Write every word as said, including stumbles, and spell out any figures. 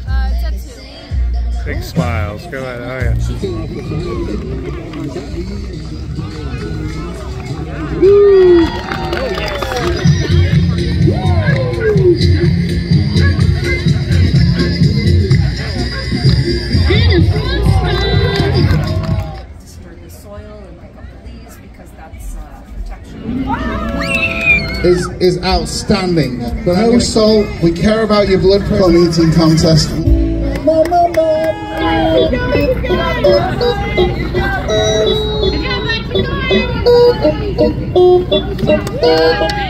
Uh, tattoo. Big smiles. Go ahead. Oh yeah. Woo! Oh yes. Disturb the soil and pick up the leaves because that's uh, protection. Is is outstanding. But no salt. We care about your blood pressure eating contest. Mom, mom, mom.